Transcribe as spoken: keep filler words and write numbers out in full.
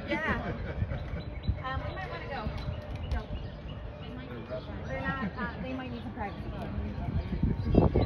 Yeah. Um, we might want to go. Go. They're not, uh, they might need some practice.